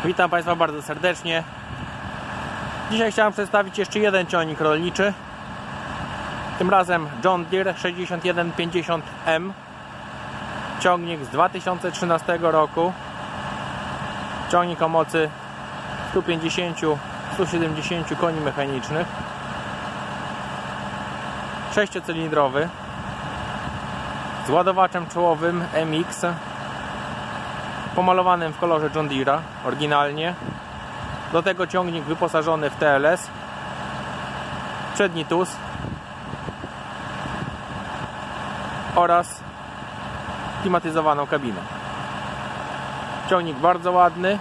Witam Państwa bardzo serdecznie. Dzisiaj chciałem przedstawić jeszcze jeden ciągnik rolniczy. Tym razem John Deere 6150M. Ciągnik z 2013 roku. Ciągnik o mocy 150-170 koni mechanicznych. 6-cylindrowy. Z ładowaczem czołowym MX. Pomalowanym w kolorze John Deere'a oryginalnie. Do tego ciągnik wyposażony w TLS, przedni TUS oraz klimatyzowaną kabinę. Ciągnik bardzo ładny,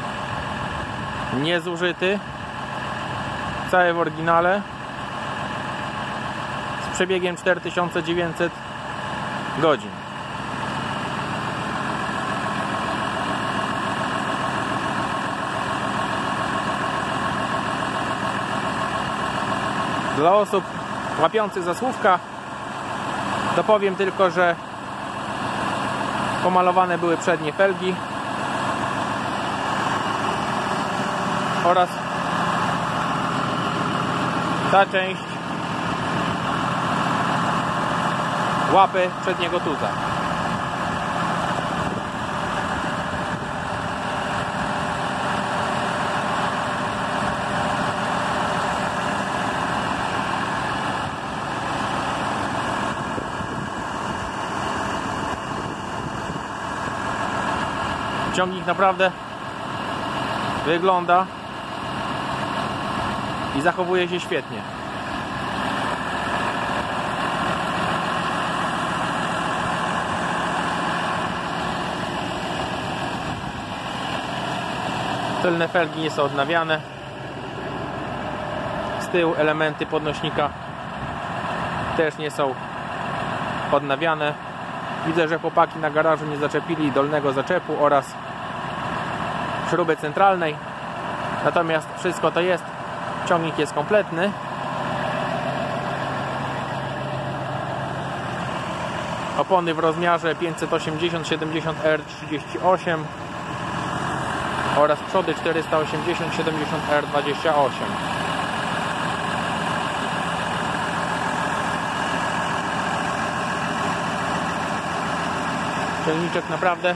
niezużyty, cały w oryginale, z przebiegiem 4900 godzin. Dla osób łapiących za słówka dopowiem tylko, że pomalowane były przednie felgi oraz ta część łapy przedniego tuza. Ciągnik naprawdę wygląda i zachowuje się świetnie. Tylne felgi nie są odnawiane. Z tyłu elementy podnośnika też nie są odnawiane. Widzę, że chłopaki na garażu nie zaczepili dolnego zaczepu oraz śruby centralnej. Natomiast wszystko to jest. Ciągnik jest kompletny. Opony w rozmiarze 580/70R38 oraz przody 480/70R28. Ciągniczek naprawdę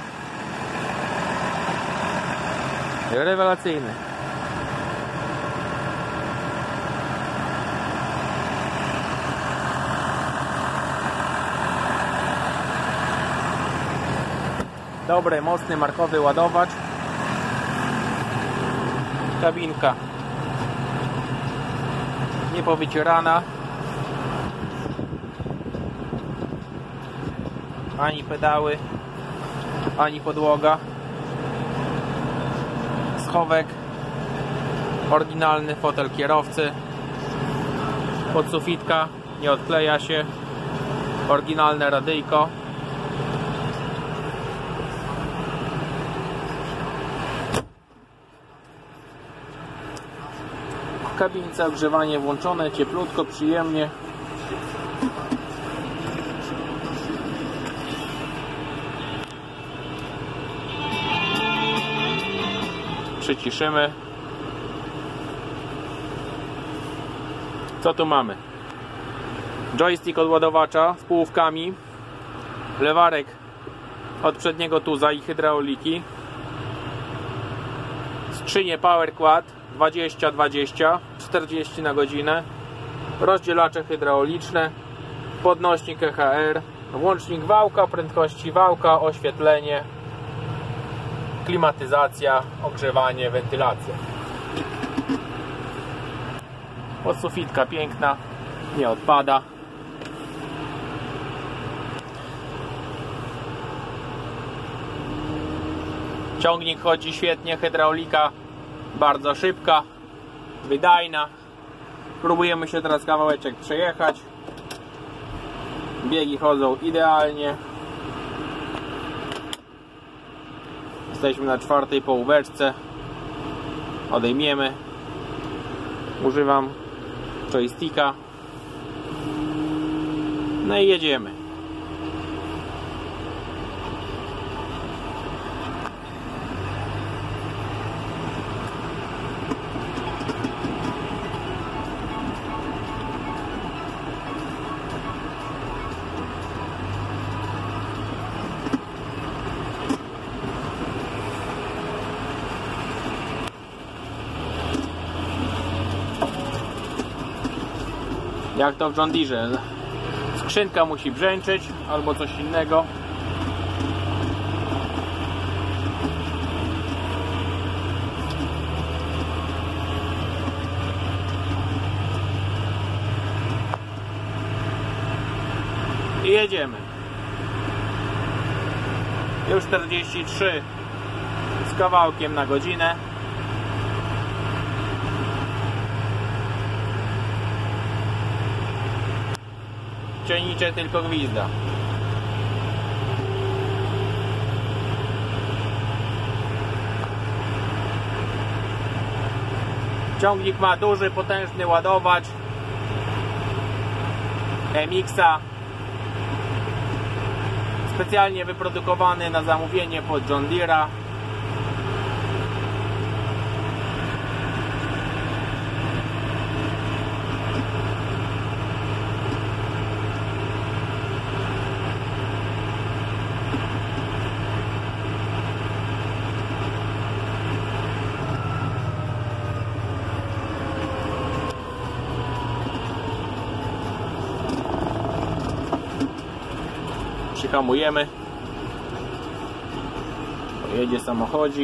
rewelacyjny. Dobry, mocny, markowy ładowacz. Kabinka niepowycierana. Ani pedały, ani podłoga. Schowek, oryginalny fotel kierowcy, podsufitka nie odkleja się, oryginalne radyjko, w kabince ogrzewanie włączone, cieplutko, przyjemnie. Przyciszymy. Co tu mamy? Joystick od ładowacza z półówkami, lewarek od przedniego tuza i hydrauliki, skrzynie Power Quad 20-20, 40 na godzinę, rozdzielacze hydrauliczne, podnośnik EHR, włącznik wałka, prędkości wałka, oświetlenie, klimatyzacja, ogrzewanie, wentylacja. Podsufitka piękna, nie odpada. Ciągnik chodzi świetnie, hydraulika bardzo szybka, wydajna. Próbujemy się teraz kawałeczek przejechać. Biegi chodzą idealnie. Jesteśmy na 4. połóweczce. Odejmiemy. Używam joysticka. No i jedziemy. Jak to w John Deere. Skrzynka musi brzęczeć albo coś innego. I jedziemy. Już 43 z kawałkiem na godzinę. Ciągnicze tylko gwizda. Ciągnik ma duży, potężny ładowacz MX-a, specjalnie wyprodukowany na zamówienie pod John Deere'a. Przyhamujemy. Jedzie samochodzik.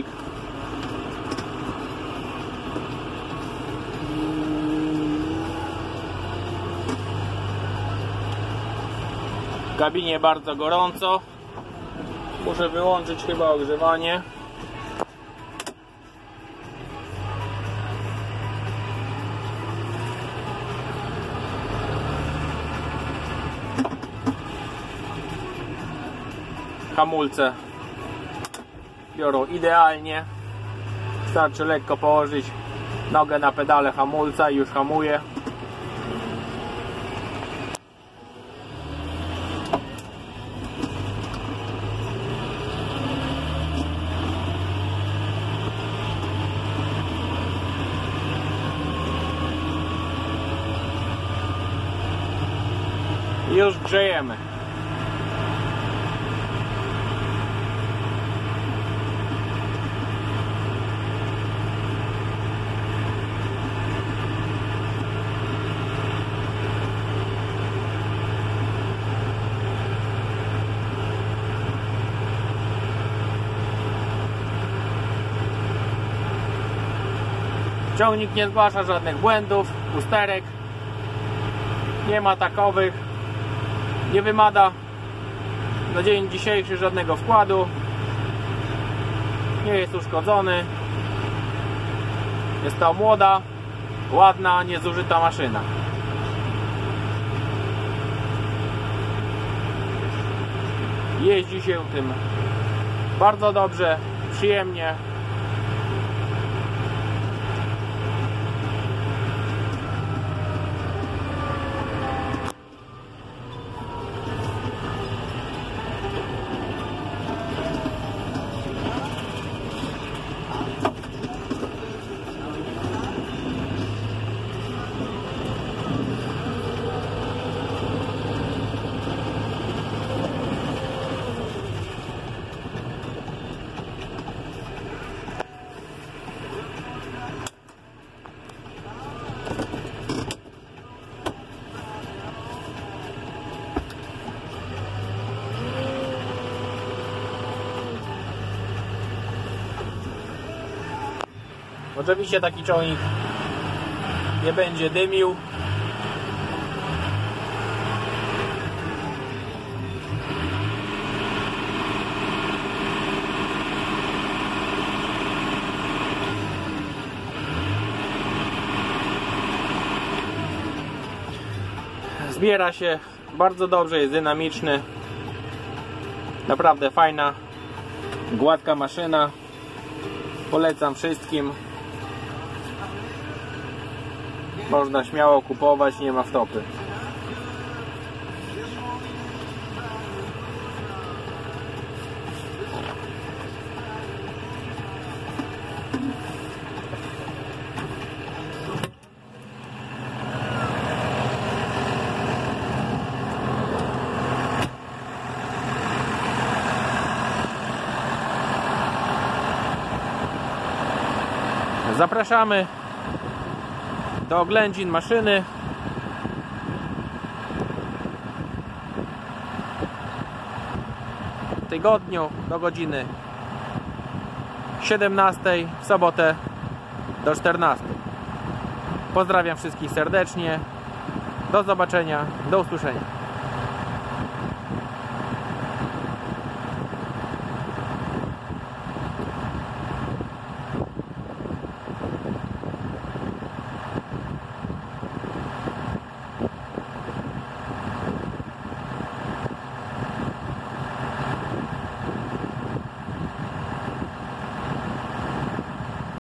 W kabinie bardzo gorąco. Muszę wyłączyć chyba ogrzewanie. Hamulce biorą idealnie. Wystarczy lekko położyć nogę na pedale hamulca i już hamuje. I już grzejemy. Ciągnik nie zgłasza żadnych błędów, usterek. Nie ma takowych. Nie wymaga na dzień dzisiejszy żadnego wkładu. Nie jest uszkodzony. Jest to młoda, ładna, niezużyta maszyna. Jeździ się tym bardzo dobrze, przyjemnie. Oczywiście taki ciągnik nie będzie dymił. Zbiera się bardzo dobrze, jest dynamiczny. Naprawdę fajna, gładka maszyna. Polecam wszystkim. Można śmiało kupować, nie ma wtopy. Zapraszamy do oględzin maszyny. tygodniu do godziny 17, w sobotę do 14. Pozdrawiam wszystkich serdecznie. Do zobaczenia, do usłyszenia.